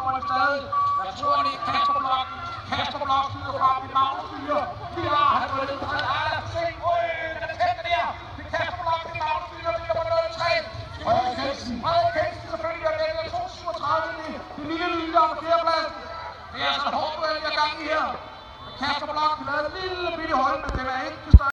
kommer det stadig. Jeg tror, det er Kasperblokken. Kasperblokken skyder fra i Magnusfyre. Vi har han på det. Han har se. Den er tæt der. Det er Kasperblokken i Magnusfyre. Det er på 0-3. Frederik Hensen selvfølgelig er vælger 237. Det lille lille op på fjerdepladsen. Det er altså hårdt, at vi er gang i her. Kasperblokken lavede en lille bitte hold, men det var ikke